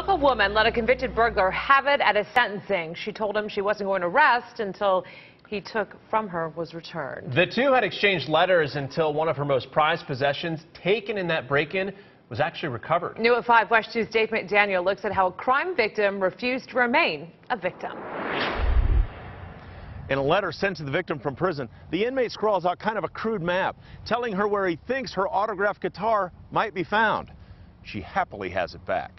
Local woman let a convicted burglar have it at his sentencing. She told him she wasn't going to rest until he took from her was returned. The two had exchanged letters until one of her most prized possessions, taken in that break-in, was actually recovered. New at 5, WESH 2's Dave McDaniel looks at how a crime victim refused to remain a victim. In a letter sent to the victim from prison, the inmate scrawls out kind of a crude map, telling her where he thinks her autographed guitar might be found. She happily has it back.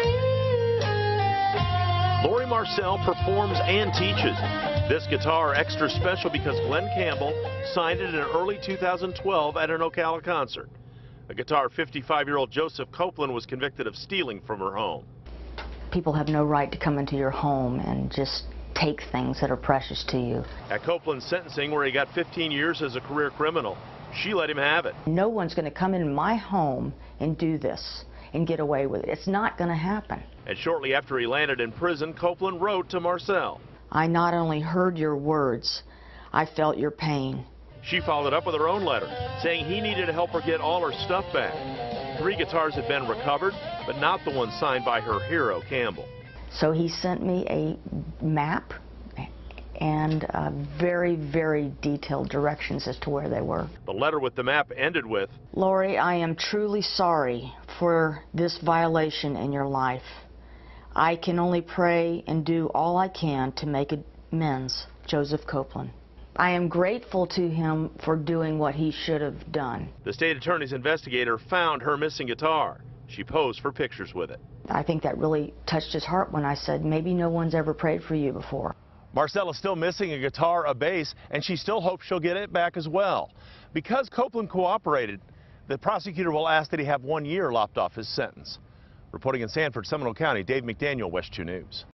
Laurie Marsell performs and teaches. This guitar extra special because Glen Campbell signed it in early 2012 at an Ocala concert. A guitar 55-year-old Joseph Copeland was convicted of stealing from her home. People have no right to come into your home and just take things that are precious to you. At Copeland's sentencing, where he got 15 years as a career criminal, she let him have it. No one's going to come in my home and do this and get away with it. It's not going to happen. And shortly after he landed in prison, Copeland wrote to Marsell. I not only heard your words, I felt your pain. She followed up with her own letter, saying he needed to help her get all her stuff back. 3 guitars had been recovered, but not the one signed by her hero, Campbell. So he sent me a map and very, very detailed directions as to where they were. The letter with the map ended with, Laurie, I am truly sorry for this violation in your life. I can only pray and do all I can to make amends. Joseph Copeland. I am grateful to him for doing what he should have done. The state attorney's investigator found her missing guitar. She posed for pictures with it. I think that really touched his heart when I said, maybe no one's ever prayed for you before. Marsell is still missing a guitar, a bass, and she still hopes she'll get it back as well. Because Copeland cooperated, the prosecutor will ask that he have 1 year lopped off his sentence. Reporting in Sanford, Seminole County, Dave McDaniel, WESH 2 News.